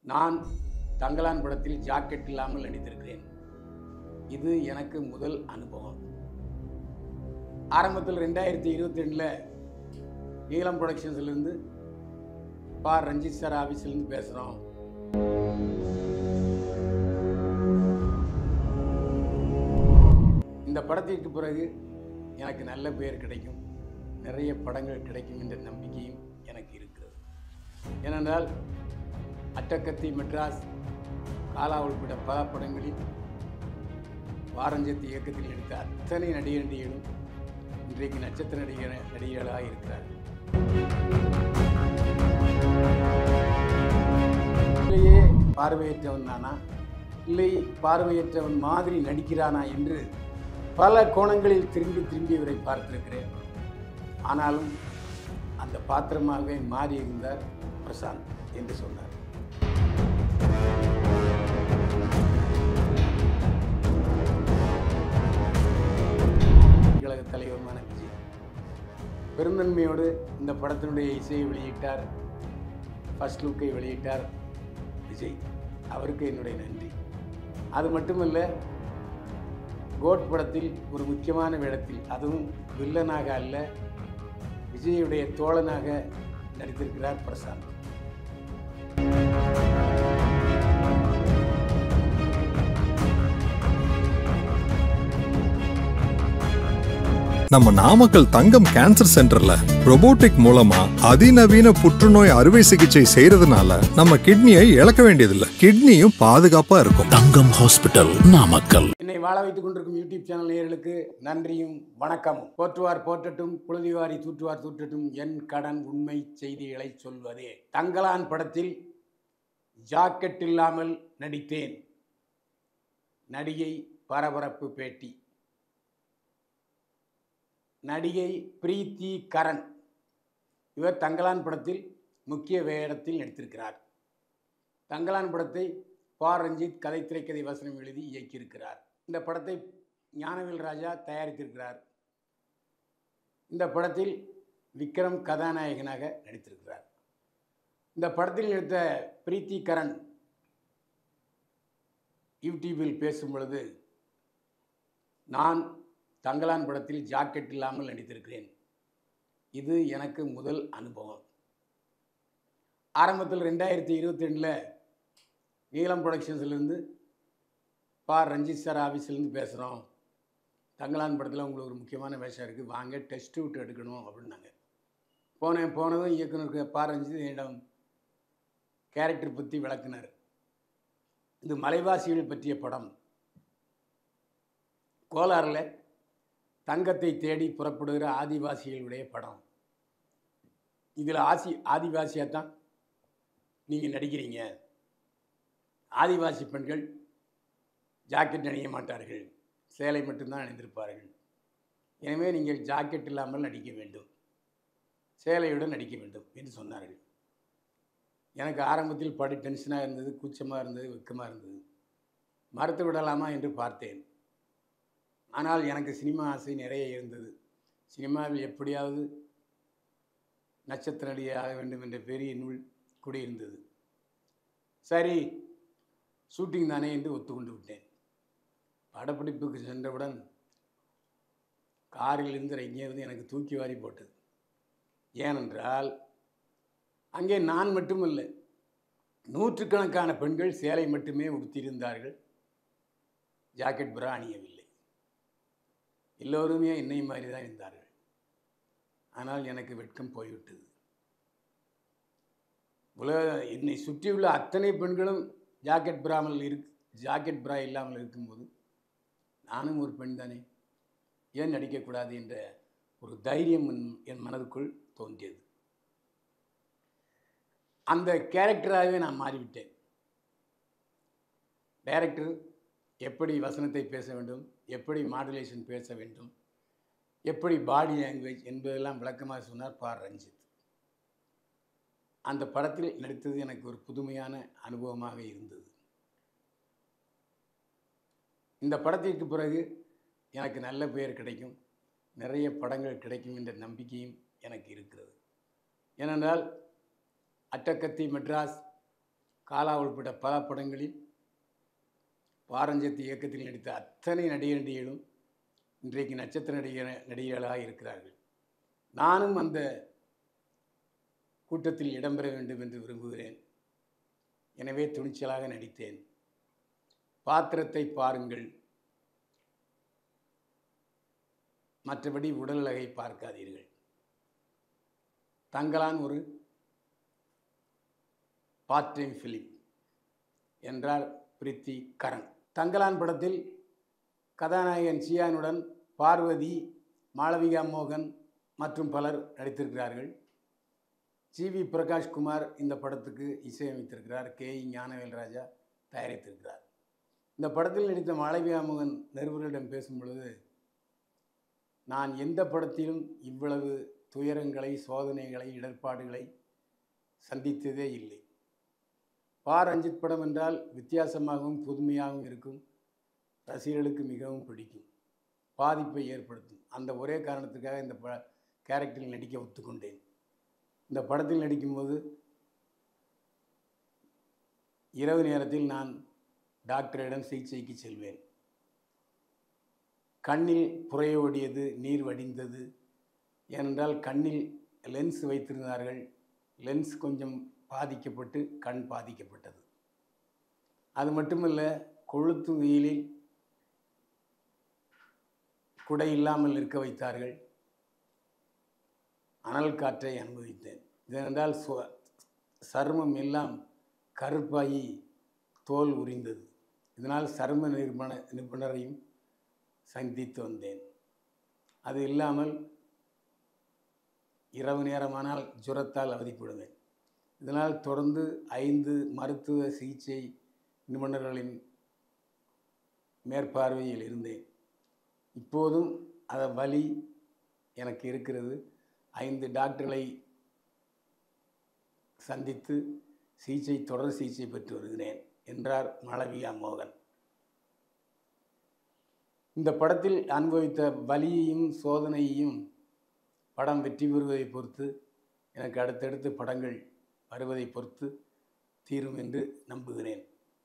நான் தங்கலான் படத்தில் ஜாக்கெட் இல்லாமல் நடித்திருக்கிறேன். இது எனக்கு முதல் அனுபவம். ஆரம்பத்தில் 2022ல் நீலம் புரொடக்ஷன்ஸ்லேருந்து ரஞ்சித் சார் ஆஃபீஸ்லேருந்து பேசுகிறோம். இந்த படத்திற்கு பிறகு எனக்கு நல்ல பெயர் கிடைக்கும், நிறைய படங்கள் கிடைக்கும் என்ற நம்பிக்கையும் எனக்கு இருக்கிறது. ஏனென்றால் அட்டகத்தி, மெட்ராஸ், காலா உள்பட பல படங்களில் வாரஞ்சித் இயக்கத்தில் நடித்த அத்தனை நடிகர்களும் இன்றைக்கு நட்சத்திர நடிகர்களாக இருக்கிறார்கள். இல்லையே பார்வையற்றவன் தானா, இல்லை பார்வையற்றவன் மாதிரி நடிக்கிறானா என்று பல கோணங்களில் திரும்பி திரும்பி இவரை பார்த்திருக்கிறேன். ஆனாலும் அந்த பாத்திரமாகவே மாறியிருந்தார் பிரசாந்த் என்று சொன்னார். கழக தலைவருமான விஜய் பெருந்தன்மையோடு இந்த படத்தினுடைய இசையை வெளியிட்டார், ஃபர்ஸ்ட் லுக்கை வெளியிட்டார் விஜய். அவருக்கு என்னுடைய நன்றி. அது மட்டுமல்ல, கோட் படத்தில் ஒரு முக்கியமான வேடத்தில், அதுவும் வில்லனாக அல்ல, விஜயுடைய தோழனாக நடித்திருக்கிறார் பிரசாந்த். நம்ம நாமக்கல் தங்கம் கேன்சர் சென்டர்ல ரோபோட்டிக் மூலமா அதிநவீன புற்றுநோய் அறுவை சிகிச்சை செய்யறதுனால நம்ம கிட்னியை இழக்க வேண்டியதில்லை, கிட்னியும் பாதுகாப்பா இருக்கும். தங்கம் ஹாஸ்பிட்டல், நாமக்கல். என்னை வாழ வைத்துக் கொண்டிருக்கும் யூடியூப் சேனல் நேயர்களுக்கு நன்றியும் வணக்கமும். போற்றுவார் போற்றட்டும், புழுதிவாரி தூற்றுவார் தூற்றட்டும், என் கடன் உண்மை செய்திகளை சொல்வதே. தங்கலான் படத்தில் ஜாக்கெட் இல்லாமல் நடித்தேன். நடிகை பரபரப்பு பேட்டி. நடிகை பிரீத்தி கரண், இவர் தங்கலான் படத்தில் முக்கிய வேடத்தில் நடித்திருக்கிறார். தங்கலான் படத்தை ரஞ்சித் கதை, திரைக்கதை, வசனம் எழுதி இயக்கியிருக்கிறார். இந்த படத்தை ஞானவேல் ராஜா தயாரித்திருக்கிறார். இந்த படத்தில் விக்ரம் கதாநாயகனாக நடித்திருக்கிறார். இந்த படத்தில் நடித்த பிரீத்தி கரண் யூடியூபில் பேசும் பொழுது, நான் தங்கலான் படத்தில் ஜாக்கெட் இல்லாமல் நடித்திருக்கிறேன். இது எனக்கு முதல் அனுபவம். ஆரம்பத்தில் 2022ல் நீலம் புரொடக்ஷன்ஸ்லேருந்து ரஞ்சித் சார் ஆஃபீஸ்லேருந்து பேசுகிறோம். தங்கலான் படத்தில் உங்களுக்கு ஒரு முக்கியமான வேஷம் இருக்குது, வாங்க டெஸ்ட் விட்டு எடுக்கணும் அப்படின்னாங்க. போனதும் இயக்குனருக்கு ரஞ்சித் என்னிடம் கேரக்டர் பற்றி விளக்குனார். இது மலைவாசிகள் பற்றிய படம். கோலாரில் தங்கத்தை தேடி புறப்படுகிற ஆதிவாசிகளுடைய படம். இதில் ஆதிவாசியாக தான் நீங்கள் நடிக்கிறீங்க. ஆதிவாசி பெண்கள் ஜாக்கெட் அணிய மாட்டார்கள், சேலை மட்டும்தான் அணிந்திருப்பார்கள். எனவே நீங்கள் ஜாக்கெட் இல்லாமல் நடிக்க வேண்டும், சேலையுடன் நடிக்க வேண்டும் என்று சொன்னார்கள். எனக்கு ஆரம்பத்தில் படி டென்ஷனாக இருந்தது, கூச்சமாக இருந்தது, வெக்கமாக இருந்தது. மறுத்து விடலாமா என்று பார்த்தேன். ஆனால் எனக்கு சினிமா ஆசை நிறைய இருந்தது. சினிமாவில் எப்படியாவது நட்சத்திர நடிகையாக வேண்டும் என்ற பெரிய நூல் கூடியிருந்தது. சரி, ஷூட்டிங் தானே என்று ஒத்துக்கொண்டு விட்டேன். படப்பிடிப்புக்கு சென்றவுடன் காரிலிருந்து இறங்கியது எனக்கு தூக்கி வாரி போட்டது. ஏனென்றால் அங்கே நான் மட்டுமல்ல, நூற்றுக்கணக்கான பெண்கள் சேலை மட்டுமே உடுத்தியிருந்தார்கள், ஜாக்கெட் பிரா அணியவில்லை. எல்லோருமே என்னை மாதிரி தான் இருந்தார்கள். ஆனால் எனக்கு வெட்கம் போய்விட்டது. என்னை சுற்றியுள்ள அத்தனை பெண்களும் ஜாக்கெட் பிரா இல்லாமல் இருக்கும்போது நானும் ஒரு பெண் தானே, ஏன் நடிக்கக்கூடாது என்ற ஒரு தைரியம் என் மனதுக்குள் தோன்றியது. அந்த கேரக்டராகவே நான் மாறிவிட்டேன். டைரக்டர் எப்படி வசனத்தை பேச வேண்டும், எப்படி மாடுலேஷன் பேச வேண்டும், எப்படி பாடி லாங்குவேஜ் என்பதெல்லாம் விளக்கமாக சொன்னார் ரஞ்சித். அந்த படத்தில் நடித்தது எனக்கு ஒரு புதுமையான அனுபவமாக இருந்தது. இந்த படத்திற்கு பிறகு எனக்கு நல்ல பெயர் கிடைக்கும், நிறைய படங்கள் கிடைக்கும் என்ற நம்பிக்கையும் எனக்கு இருக்கிறது. ஏனென்றால் அட்டகத்தி, மெட்ராஸ், காலா உள்பட்ட பல படங்களில் பாரஞ்சத் இயக்கத்தில் நடித்த அத்தனை நடிகர்களும் இன்றைக்கு நட்சத்திர நடிகர்களாக இருக்கிறார்கள். நானும் அந்த கூட்டத்தில் இடம்பெற வேண்டும் என்று விரும்புகிறேன். எனவே துணிச்சலாக நடித்தேன். பாத்திரத்தை பாருங்கள், மற்றபடி உடல் அழகை பார்க்காதீர்கள். தங்கலான் ஒரு பார்ட் டைம் ஃபிலிம் என்றார் பிரித்தி கரண். தங்கலான் படத்தில் கதாநாயகன் சியானுடன் பார்வதி, மாளவிகா மோகன் மற்றும் பலர் நடித்திருக்கிறார்கள். ஜிவி பிரகாஷ்குமார் இந்த படத்துக்கு இசையமைத்திருக்கிறார். கே.இ. ஞானவேல்ராஜா தயாரித்திருக்கிறார். இந்த படத்தில் நடித்த மாளவிகா மோகன் நிருபர்களிடம் பேசும் பொழுது, நான் எந்த படத்திலும் இவ்வளவு துயரங்களை, சோதனைகளை, இடர்பாடுகளை சந்தித்ததே இல்லை. ரஞ்சித் படம் என்றால் வித்தியாசமாகவும் புதுமையாகவும் இருக்கும், ரசிகர்களுக்கு மிகவும் பிடிக்கும், பாதிப்பை ஏற்படுத்தும். அந்த ஒரே காரணத்துக்காக இந்த கேரக்டரில் நடிக்க ஒத்துக்கொண்டேன். இந்த படத்தில் நடிக்கும்போது இரவு நேரத்தில் நான் டாக்டரிடம் சிகிச்சைக்கு செல்வேன். கண்ணில் புரையோடியது, நீர் வடிந்தது. ஏனென்றால் கண்ணில் லென்ஸ் வைத்திருந்தார்கள். லென்ஸ் கொஞ்சம் பாதிக்கப்பட்டு கண் பாதிக்கப்பட்டது. அது மட்டுமல்ல, கொளுத்து வெயிலில் குடை இல்லாமல் இருக்க வைத்தார்கள். அனல் காற்றை அனுபவித்தேன். இதென்றால் சருமம் எல்லாம் கருப்பாகி தோல் உரிந்தது. இதனால் சரும நிபுணரையும் சந்தித்து வந்தேன். அது இல்லாமல் இரவு நேரமானால் ஜுரத்தால் அவதிப்படுவேன். இதனால் தொடர்ந்து 5 மருத்துவ சிகிச்சை நிபுணர்களின் மேற்பார்வையில் இருந்தேன். இப்போதும் அந்த வலி எனக்கு இருக்கிறது. 5 டாக்டர்களை சந்தித்து தொடர் சிகிச்சை பெற்று வருகிறேன் என்றார் மாளவிகா மோகன். இந்த படத்தில் அனுபவித்த வலியையும் சோதனையையும் படம் வெற்றி பெறுவதை பொறுத்து, எனக்கு அடுத்தடுத்து படங்கள் வருவதை பொறுத்து தீரும் என்று நம்புகிறேன்.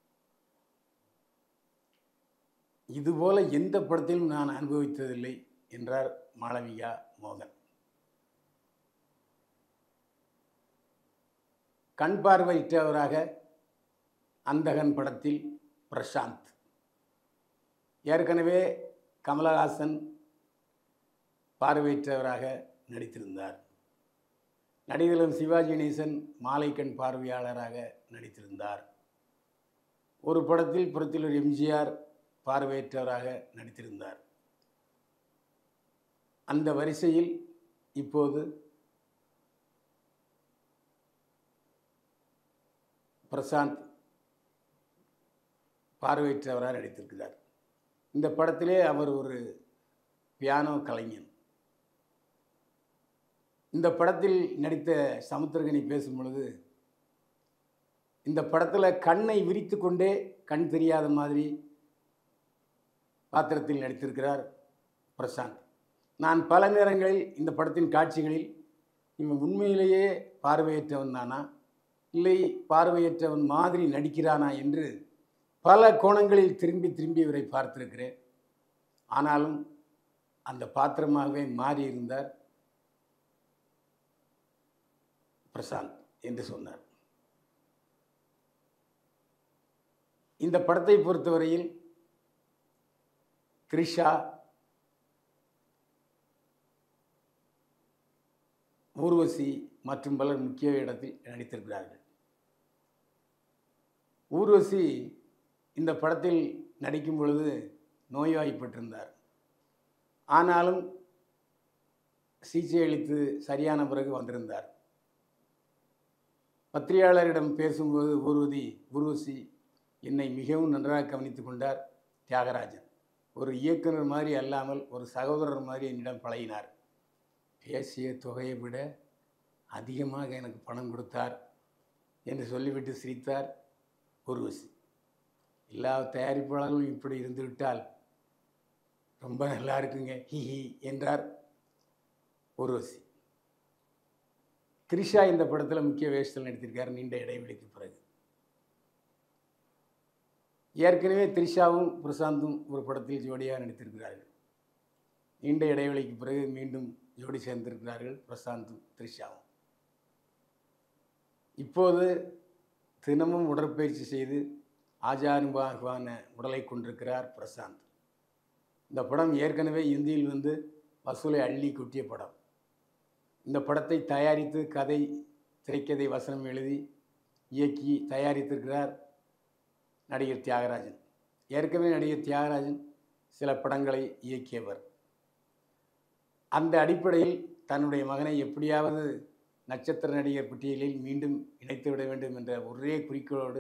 இதுபோல எந்த படத்திலும் நான் அனுபவித்ததில்லை என்றார் மாளவிகா மோகன். கண் பார்வையற்றவராக அந்தகன் படத்தில் பிரசாந்த், ஏற்கனவே கமலஹாசன் பார்வையற்றவராக நடித்திருந்தார். நடிகரும் சிவாஜி கணேசன் மாலைக்கண் பார்வையாளராக நடித்திருந்தார். ஒரு படத்தில் புரட்சியாளர் எம்ஜிஆர் பார்வையற்றவராக நடித்திருந்தார். அந்த வரிசையில் இப்போது பிரசாந்த் பார்வையற்றவராக நடித்திருக்கிறார். இந்த படத்திலே அவர் ஒரு பியானோ கலைஞன். இந்த படத்தில் நடித்த சமுத்திரகனி பேசும் பொழுது, இந்த படத்தில் கண்ணை விரித்து கொண்டே கண் தெரியாத மாதிரி பாத்திரத்தில் நடித்திருக்கிறார் பிரசாந்த். நான் பல நேரங்களில் இந்த படத்தின் காட்சிகளில் இவன் உண்மையிலேயே பார்வையற்றவன் தானா, இல்லை பார்வையற்றவன் மாதிரி நடிக்கிறானா என்று பல கோணங்களில் திரும்பி திரும்பி இவரை பார்த்திருக்கிறேன். ஆனாலும் அந்த பாத்திரமாகவே மாறியிருந்தார் பிரசாந்த் என்று சொன்னார். இந்த படத்தை பொறுத்தவரையில் த்ரிஷா, ஊர்வசி மற்றும் பலர் முக்கிய இடத்தில் நடித்திருக்கிறார்கள். ஊர்வசி இந்த படத்தில் நடிக்கும் பொழுது நோய்வாய்ப்பட்டிருந்தார். ஆனாலும் சிகிச்சை அளித்து சரியான பிறகு வந்திருந்தார். பத்திரிகையாளரிடம் பேசும்போது ஊர்வசி என்னை மிகவும் நன்றாக கவனித்து கொண்டார் தியாகராஜன். ஒரு இயக்குனர் மாதிரி அல்லாமல் ஒரு சகோதரர் மாதிரி என்னிடம் பழகினார். பேசிய தொகையை விட அதிகமாக எனக்கு பணம் கொடுத்தார் என்று சொல்லிவிட்டு சிரித்தார் ஊர்வசி. எல்லா தயாரிப்பாளர்களும் இப்படி இருந்துவிட்டால் ரொம்ப நல்லா இருக்குங்க, ஹிஹி என்றார் ஊர்வசி. த்ரிஷா இந்த படத்தில் முக்கிய வேஷத்தில் நடித்திருக்கார் நீண்ட இடைவெளிக்கு பிறகு. ஏற்கனவே த்ரிஷாவும் பிரசாந்தும் ஒரு படத்தில் ஜோடியாக நடித்திருக்கிறார்கள். நீண்ட இடைவெளிக்கு பிறகு மீண்டும் ஜோடி சேர்ந்திருக்கிறார்கள் பிரசாந்தும் த்ரிஷாவும். இப்போது தினமும் உடற்பயிற்சி செய்து ஆஜானுபாகுவான உடலை கொண்டிருக்கிறார் பிரசாந்த். இந்த படம் ஏற்கனவே இந்தியில் வசூலை அள்ளி கொட்டிய படம். இந்த படத்தை தயாரித்து கதை, திரைக்கதை, வசனம் எழுதி இயக்கி தயாரித்திருக்கிறார் நடிகர் தியாகராஜன். ஏற்கனவே நடிகர் தியாகராஜன் சில படங்களை இயக்கியவர். அந்த அடிப்படையில் தன்னுடைய மகனை எப்படியாவது நட்சத்திர நடிகர் பட்டியலில் மீண்டும் இணைத்து விட வேண்டும் என்ற ஒரே குறிக்கோளோடு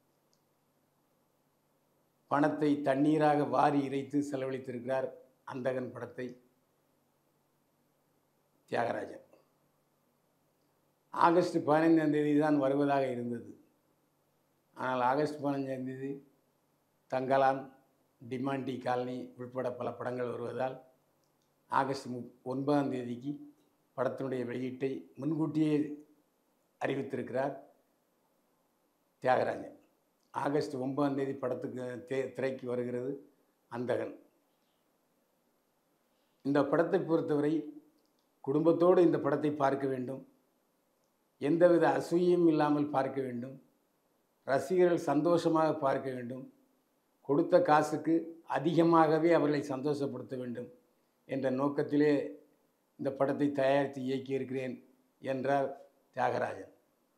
பணத்தை தண்ணீராக வாரி இறைத்து செலவழித்திருக்கிறார் அந்தகன் படத்தை தியாகராஜன். ஆகஸ்ட் 15ஆம் தேதி தான் வருவதாக இருந்தது. ஆனால் ஆகஸ்ட் 15ஆம் தேதி தங்கலான், டிமாண்டி காலனி உட்பட பல படங்கள் வருவதால் ஆகஸ்ட் 9ஆம் தேதிக்கு படத்தினுடைய வெளியீட்டை முன்கூட்டியே அறிவித்திருக்கிறார் தியாகராஜன். ஆகஸ்ட் 9ஆம் தேதி படத்துக்கு திரைக்கு வருகிறது அந்தகன். இந்த படத்தை பொறுத்தவரை குடும்பத்தோடு இந்த படத்தை பார்க்க வேண்டும். எந்தவித அசூயும் இல்லாமல் பார்க்க வேண்டும். ரசிகர்கள் சந்தோஷமாக பார்க்க வேண்டும். கொடுத்த காசுக்கு அதிகமாகவே அவர்களை சந்தோஷப்படுத்த வேண்டும் என்ற நோக்கத்திலே இந்த படத்தை தயாரித்து இயக்கியிருக்கிறேன் என்றார் தியாகராஜன்.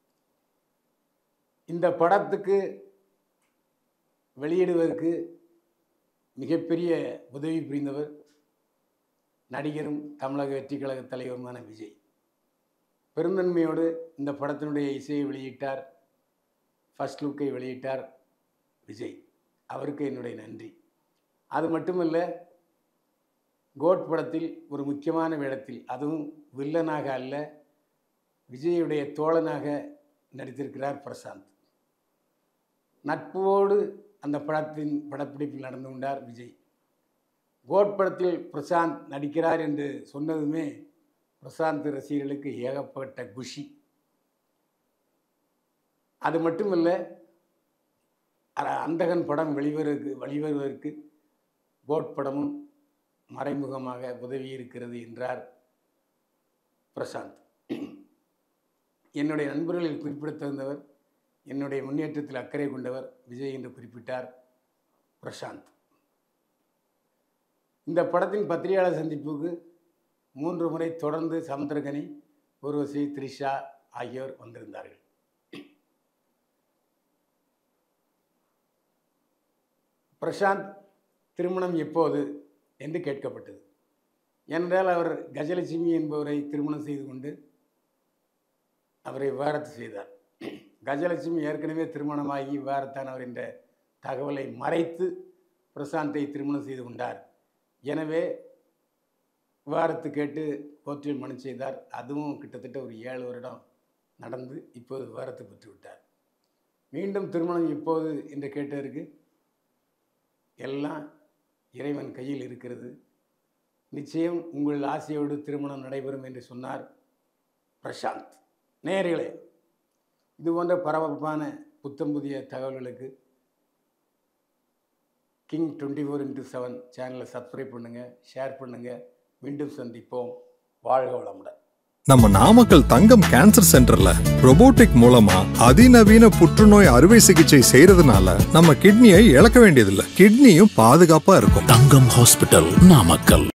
இந்த படத்துக்கு வெளியிடுவதற்கு மிகப்பெரிய உதவி புரிந்தவர் நடிகரும் தமிழக வெற்றி கழக தலைவருமான விஜய். பெருந்தன்மையோடு இந்த படத்தினுடைய இசையை வெளியிட்டார், ஃபர்ஸ்ட் லுக்கை வெளியிட்டார் விஜய். அவருக்கு என்னுடைய நன்றி. அது மட்டுமல்ல, கோட் படத்தில் ஒரு முக்கியமான வேடத்தில், அதுவும் வில்லனாக அல்ல, விஜயுடைய தோழனாக நடித்திருக்கிறார் பிரசாந்த். நட்போடு அந்த படப்பிடிப்பில் நடந்து கொண்டார் விஜய். கோட் படத்தில் பிரசாந்த் நடிக்கிறார் என்று சொன்னதுமே பிரசாந்த் ரசிகர்களுக்கு ஏகப்பட்ட குஷி. அது மட்டுமல்ல, அந்தகன் படம் வெளிவருவதற்கு கோட் படமும் மறைமுகமாக உதவி இருக்கிறது என்றார் பிரசாந்த். என்னுடைய நண்பர்களில் குறிப்பிடத்தகுந்தவர், என்னுடைய முன்னேற்றத்தில் அக்கறை கொண்டவர் விஜய் என்று குறிப்பிட்டார் பிரசாந்த். இந்த படத்தின் பத்திரிகையாளர் சந்திப்புக்கு 3 முறை தொடர்ந்து சமுத்திரகனி, ஊர்வசி, த்ரிஷா ஆகியோர் வந்திருந்தார்கள். பிரசாந்த் திருமணம் எப்போது என்று கேட்கப்பட்டது. ஏனென்றால் அவர் கஜலட்சுமி என்பவரை திருமணம் செய்து கொண்டு அவரை விவாகரத்து செய்தார். கஜலட்சுமி ஏற்கனவே திருமணமாகி விவாகரத்தானவர் என்ற தகவலை மறைத்து பிரசாந்தை திருமணம் செய்து கொண்டார். எனவே விவாகரத்து கேட்டு கோர்ட்டில் மனு செய்தார். அதுவும் கிட்டத்தட்ட ஒரு 7 வருடம் நடந்து இப்போது விவாகரத்து பெற்று விட்டார். மீண்டும் திருமணம் எப்போது என்று கேட்டதற்கு எல்லாம் இறைவன் கையில் இருக்கிறது, நிச்சயம் உங்கள் ஆசையோடு திருமணம் நடைபெறும் என்று சொன்னார் பிரசாந்த். நேயர்களே, இது போன்ற பரபரப்பான புத்தம் புதிய தகவல்களுக்கு கிங் 24x7 சேனலை சப்ஸ்கிரைப் பண்ணுங்கள், ஷேர் பண்ணுங்கள். மீண்டும் சந்திப்போம். வாழ்க வளமுடன். நம்ம நாமக்கல் தங்கம் கேன்சர் சென்டர்ல ரொபோட்டிக் மூலமா அதிநவீன புற்றுநோய் அறுவை சிகிச்சை செய்யறதுனால நம்ம கிட்னியை இழக்க வேண்டியதில்லை. கிட்னியும் பாதுகாப்பா இருக்கும். தங்கம் ஹாஸ்பிட்டல், நாமக்கல்.